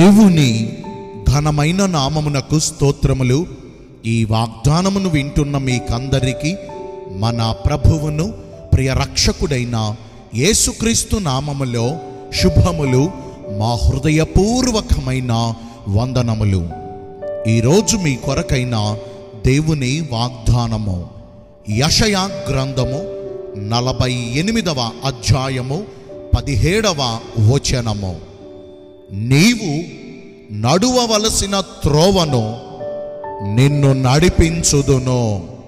దేవుని ఘనమైన నామమునకు స్తోత్రములు. ఈ వాగ్దానమును వింటున్న మీకందరికీ మన ప్రభువును ప్రియ రక్షకుడైన యేసుక్రీస్తు నామములో శుభములు, మా హృదయపూర్వకమైన వందనములు. ఈరోజు మీ కొరకైన దేవుని వాగ్దానము యెషయా గ్రంథము 48వ అధ్యాయము 17వ వచనము. నీవు నడువవలసిన త్రోవను నిన్ను నడిపించుదును.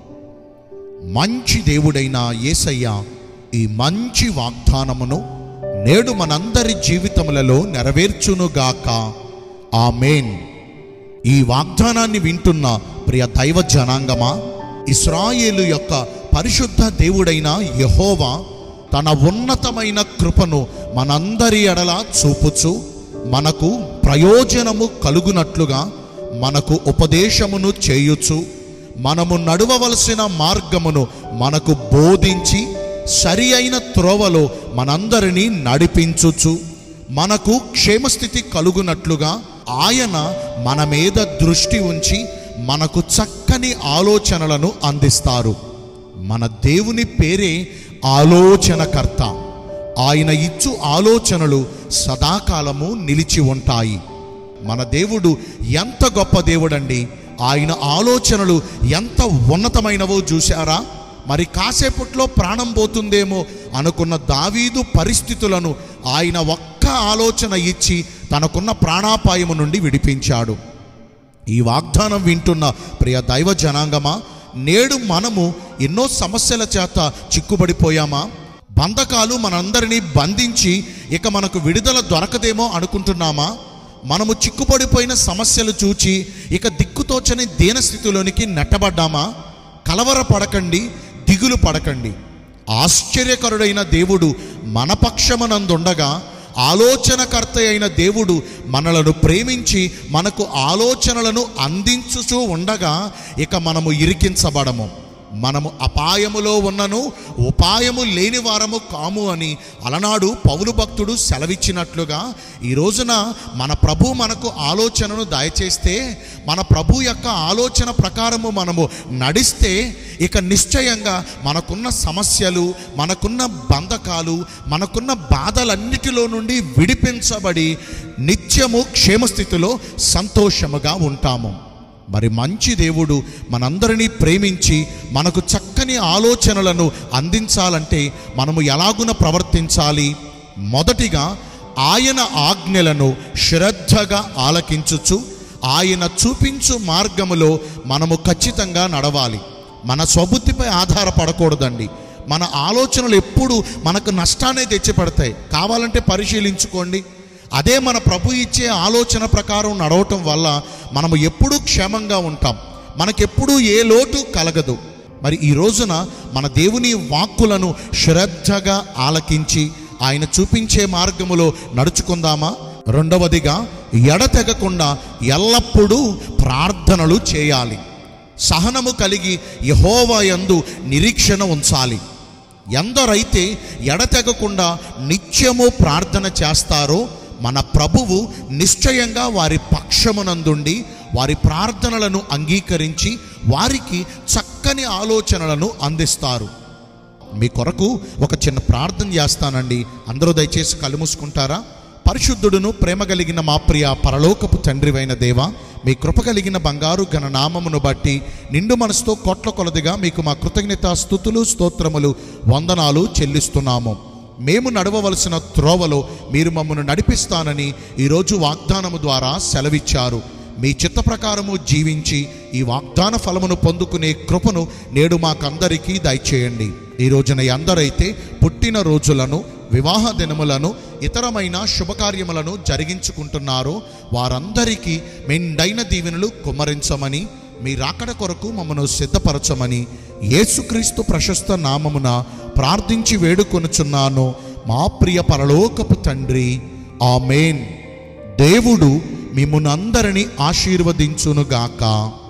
మంచి దేవుడైన యేసయ్య ఈ మంచి వాగ్దానమును నేడు మనందరి జీవితములలో నెరవేర్చునుగాక. ఆమేన్. ఈ వాగ్దానాన్ని వింటున్న ప్రియ దైవ జనాంగమా, ఇశ్రాయేలు యొక్క పరిశుద్ధ దేవుడైన యెహోవా తన ఉన్నతమైన కృపను మనందరి ఎడల చూపుచు మనకు ప్రయోజనము కలుగునట్లుగా మనకు ఉపదేశమును చేయుచు మనము నడువవలసిన మార్గమును మనకు బోధించి సరి అయిన త్రోవలో మనందరినీ నడిపించుచు మనకు క్షేమస్థితి కలుగునట్లుగా ఆయన మన మీద దృష్టి ఉంచి మనకు చక్కని ఆలోచనలను అందిస్తారు. మన దేవుని పేరే ఆలోచనకర్త. ఆయన ఇచ్చు ఆలోచనలు సదాకాలము నిలిచి ఉంటాయి. మన దేవుడు ఎంత గొప్ప దేవుడండి! ఆయన ఆలోచనలు ఎంత ఉన్నతమైనవో చూశారా? మరి కాసేపట్లో ప్రాణం పోతుందేమో అనుకున్న దావీదు పరిస్థితులను ఆయన ఒక్క ఆలోచన ఇచ్చి తనకున్న ప్రాణాపాయము నుండి విడిపించాడు. ఈ వాగ్దానం వింటున్న ప్రియ దైవ జనాంగమా, నేడు మనము ఎన్నో సమస్యల చేత చిక్కుబడిపోయామా? బంధకాలు మనందరినీ బంధించి ఇక మనకు విడుదల దొరకదేమో అనుకుంటున్నామా? మనము చిక్కుపడిపోయిన సమస్యలు చూచి ఇక దిక్కుతోచని దీనస్థితిలోనికి నెట్టబడ్డామా? కలవరపడకండి, దిగులు పడకండి. ఆశ్చర్యకరుడైన దేవుడు మన పక్షమనందుండగా, ఆలోచనకర్త అయిన దేవుడు మనలను ప్రేమించి మనకు ఆలోచనలను అందించుచూ ఉండగా ఇక మనము ఇరికించబడము. మనము అపాయములో ఉన్నను ఉపాయము లేని వారము కాము అని అలనాడు పౌలు భక్తుడు సెలవిచ్చినట్లుగా ఈ రోజున మన ప్రభు మనకు ఆలోచనను దయచేస్తే, మన ప్రభు యొక్క ఆలోచన ప్రకారము మనము నడిస్తే ఇక నిశ్చయంగా మనకున్న సమస్యలు, మనకున్న బంధకాలు, మనకున్న బాధలన్నిటిలో నుండి విడిపించబడి నిత్యము క్షేమస్థితిలో సంతోషముగా ఉంటాము. మరి మంచి దేవుడు మనందరినీ ప్రేమించి మనకు చక్కని ఆలోచనలను అందించాలంటే మనము ఎలాగున ప్రవర్తించాలి? మొదటిగా ఆయన ఆజ్ఞలను శ్రద్ధగా ఆలకించుచు ఆయన చూపించు మార్గములో మనము ఖచ్చితంగా నడవాలి. మన స్వబుద్ధిపై ఆధారపడకూడదండి. మన ఆలోచనలు ఎప్పుడు మనకు నష్టాన్ని తెచ్చిపెడతాయి. కావాలంటే పరిశీలించుకోండి. అదే మన ప్రభు ఇచ్చే ఆలోచన ప్రకారం నడవటం వల్ల మనము ఎప్పుడూ క్షేమంగా ఉంటాం. మనకెప్పుడూ ఏ లోటు కలగదు. మరి ఈ రోజున మన దేవుని వాక్కులను శ్రద్ధగా ఆలకించి ఆయన చూపించే మార్గములో నడుచుకుందామా? రెండవదిగా ఎడతెగకుండా ఎల్లప్పుడూ ప్రార్థనలు చేయాలి. సహనము కలిగి యెహోవా యందు నిరీక్షణ ఉంచాలి. ఎందరైతే ఎడతెగకుండా నిత్యము ప్రార్థన చేస్తారో మన ప్రభువు నిశ్చయంగా వారి పక్షమునందుండి వారి ప్రార్థనలను అంగీకరించి వారికి చక్కని ఆలోచనలను అందిస్తారు. మీ కొరకు ఒక చిన్న ప్రార్థన చేస్తానండి. అందరూ దయచేసి కళ్ళు మూసుకుంటారా? పరిశుద్ధుడును ప్రేమ కలిగిన మా ప్రియ పరలోకపు తండ్రివైన దేవా, మీ కృప కలిగిన బంగారు ఘన నామమును బట్టి నిండు మనసుతో కోట్ల కొలదిగా మీకు మా కృతజ్ఞత స్తుతులు స్తోత్రములు వందనాలు చెల్లిస్తున్నాము. మేము నడవవలసిన త్రోవలో మీరు మమ్మను నడిపిస్తానని ఈరోజు వాగ్దానము ద్వారా సెలవిచ్చారు. మీ చిత్త ప్రకారము జీవించి ఈ వాగ్దాన ఫలమును పొందుకునే కృపను నేడు మాకందరికీ దయచేయండి. ఈ రోజున ఎందరైతే పుట్టిన రోజులను, వివాహ దినములను, ఇతరమైన శుభకార్యములను జరిగించుకుంటున్నారో వారందరికీ మెండైన దీవెనలు కుమ్మరించమని, మీ రాకడ కొరకు మమ్మను సిద్ధపరచమని యేసుక్రీస్తు ప్రశస్త నామమున ప్రార్థించి వేడుకొనుచున్నాను మా ప్రియ పరలోకపు తండ్రి. ఆమేన్. దేవుడు మిమ్మునందరినీ ఆశీర్వదించునుగాక.